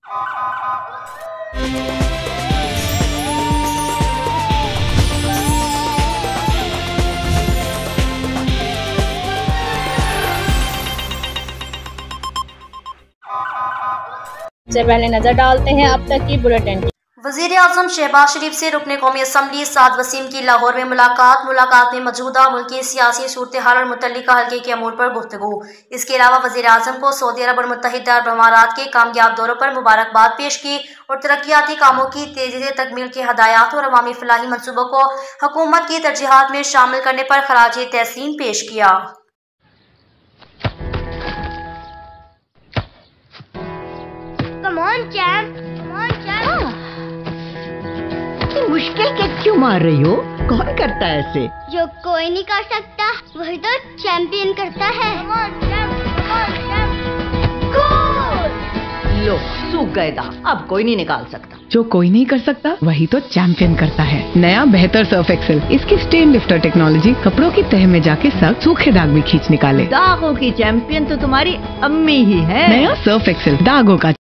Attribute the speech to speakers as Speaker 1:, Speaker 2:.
Speaker 1: सबसे पहले नजर डालते हैं अब तक की बुलेटिन।
Speaker 2: वज़ीर-ए-आज़म शहबाज शरीफ से रुकने कौमी असम्बली साद वसीम की लाहौर में मुलाकात में मौजूदा मुल्क की सियासी सूरत हाल और मुतल्लिका हल्के के अमूर पर गुफ्तगू। इसके अलावा वज़ीर-ए-आज़म को सऊदी अरब और मुत्तहिदा अरब अमारात के कामयाब दौरों पर मुबारकबाद पेश की और तरक्याती कामों की तेजी से तकमील के हदायत और अवामी फलाही मनसूबों को हुकूमत की तरजीहात में शामिल करने पर खराज तहसीन पेश किया।
Speaker 3: मुश्किल के क्यों मार रही हो? कौन करता है ऐसे?
Speaker 4: जो कोई नहीं कर सकता वही तो चैंपियन करता है।
Speaker 3: लो सूख गए दांत, अब कोई नहीं निकाल सकता।
Speaker 5: जो कोई नहीं कर सकता वही तो चैंपियन करता है। नया बेहतर सर्फ एक्सेल, इसकी स्टेन लिफ्टर टेक्नोलॉजी कपड़ों की तह में जाके सख्त सूखे दाग भी खींच निकाले।
Speaker 3: दागों की चैंपियन तो तुम्हारी अम्मी ही है।
Speaker 5: नया सर्फ एक्सेल, दागों का